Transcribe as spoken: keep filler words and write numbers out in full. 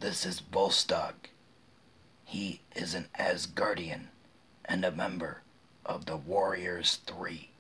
This is Volstagg. He is an Asgardian and a member of the Warriors Three.